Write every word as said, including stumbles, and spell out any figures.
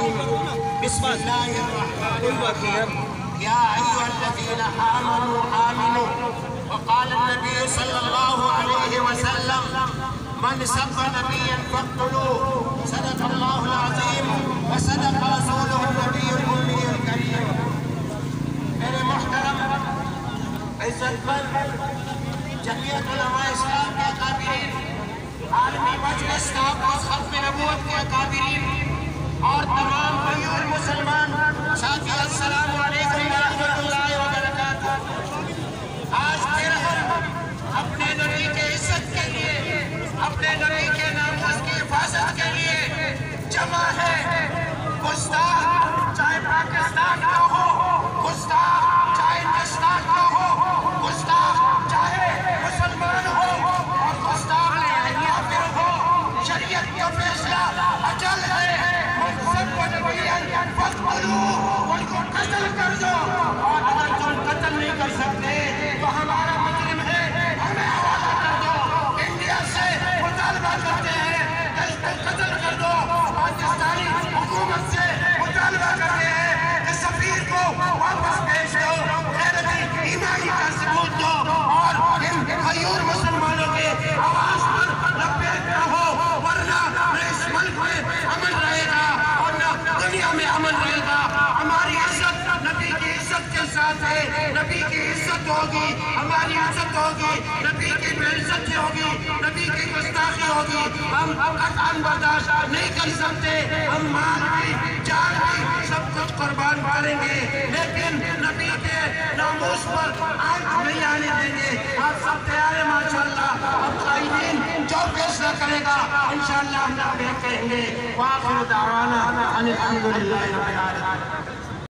بسم اللہ الرحمن یا ایھا الذین آمنوا آمنوا وقال النبی صلی اللہ علیہ وسلم من سب نبیا فاقتلوه صدق اللہ العظیم وصدق رسولہ النبی الأمی الکریم۔ میرے محترم عزت مند جمعیت علماء اسلام کے اکابرین، عالمی مجلس تحفظ ختم نبوت کے اکابرین اور تمام غیر مسلمان ساتھی، السلام علیکم ورحمۃ اللہ وبرکاتہ۔ آج پھر ہم اپنے نبی کے عزت کے لیے، اپنے نبی کے ناموس کی حفاظت کے لیے جمع ہے۔ گستاخ چاہے پاکستان کا ہو، گستاخ چاہے ہندوستان کا ہو، گستاخ چاہے مسلمان ہو اور گستاخ یا پھر ہو، شریعت کا فیصلہ اجل ہے۔ ان سب کو نبیان فاقتلوه، ان کو قتل کر دو، اور اگر تم قتل نہیں کر سکتے تو ہمارا مجرم ہے، ہمیں حوالہ کر دو۔ انڈیا سے مطالبہ کرتے ہیں کہ قتل کر دو، پاکستانی حکومت سے مطالبہ کرتے ہیں کہ سفیر کو واپس بھیج دو، غیرت ایمانی کا ثبوت دو اور ان غیور مسلمانوں کے آواز پر لبیک رہو، ورنہ نہ اس ملک میں امن رہے گا اور نہ دنیا میں امن رہے گا۔ ہماری عزت نبی کی عزت کے ساتھ ہے، نبی کی عزت ہوگی، ہماری عزت ہوگی، نبی کی بے عزتی ہوگی، نبی کی گستاخی ہوگی، ہم قطعاً برداشت نہیں کر سکتے۔ ہم مال بھی، جان بھی، سب کچھ قربان کریں گے، لیکن نبی کے ناموس پر آنکھ نہیں آنے دیں گے۔ آپ سب تیار ہیں ماشاءاللہ؟ اب قائدین جو فیصلہ کرے گا انشاءاللہ ہم نہ کہیں گے۔ وآخر دعوانا ان الحمدللہ رب العالمین۔